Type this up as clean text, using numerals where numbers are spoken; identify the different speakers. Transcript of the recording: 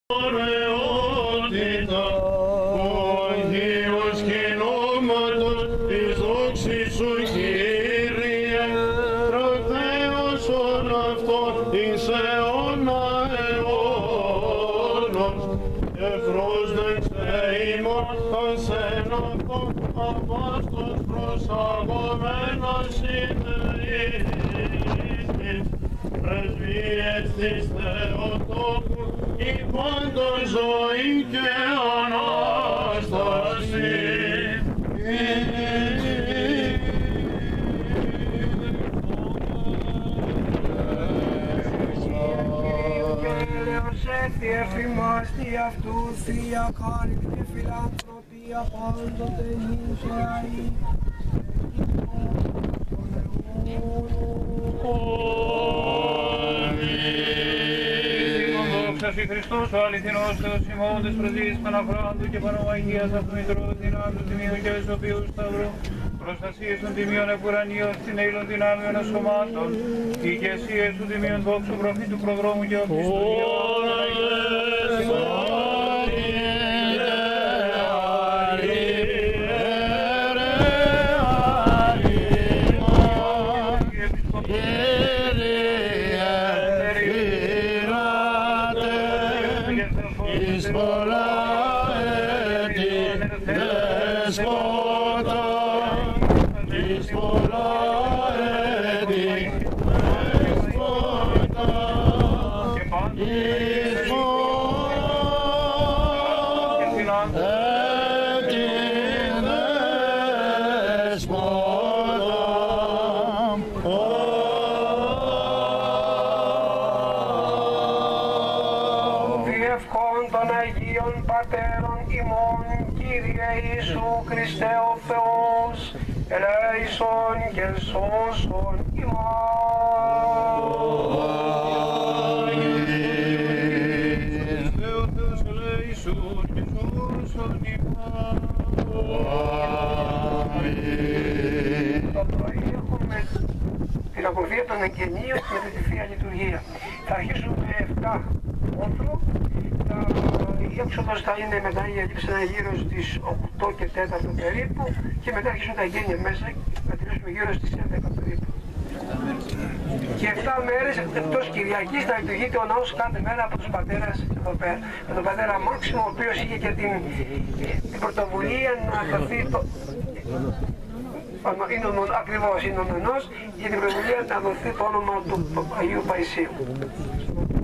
Speaker 1: ωραιότητα του Αγίου σκηνώματος της δόξης σου, Κύριε, προτέωσον αυτόν εις αιώνα αιώνος, και πρόσδεξε ημών τον σεναυτόν απόστος προσαγωμένος συνεΐστης, πρεσβείες της Θεοτόκου, υπόντων ζωή και Ανάσταση.
Speaker 2: Έρθει εφημάς τι αυτού θεία χάρη και φιλανθρωπία πάντοτε νησιαή.
Speaker 3: Δόξα σοι Χριστός, ο αληθινός Θεός ημών, της πρεσβείας Παναφράντου και Πανομαγίας αυτού Μητρού, δυνάμει του Τιμίου και Εσωπίου Σταυρού, προστασίες των Τιμίων Επουρανίων, συνέιλων δυνάμεων ασωμάτων, ηγεσίες του Τιμίων δόξου προφήτου προδρόμου και οπίστου
Speaker 2: Χριστέ ο Θεός, ελέησον και σώσον ημάς.
Speaker 3: Χριστέ ο Θεός, ελέησον και σώσον ημάς.
Speaker 2: Το πρωί έχουμε την ακολουθία των εγγενείων και τη Θεία Λειτουργία. Θα αρχίσουμε με 7 όθρο. Η έξοδος θα είναι μετά η Ελήψανα γύρω στις 8 και 4 περίπου και μετά αρχίσουν τα γένεια μέσα και θα τελειώσουμε γύρω στις 11 περίπου. Και 7 μέρες εκτός Κυριακής θα λειτουργείται ο ναός κάθε μέρα από τους πατέρας εδώ πέρα. Με τον πατέρα Μάξιμο, ο οποίος είχε και την πρωτοβουλία να δοθεί ακριβώς είναι ο νονός, για την πρωτοβουλία να δοθεί το όνομα του Αγίου Παϊσίου.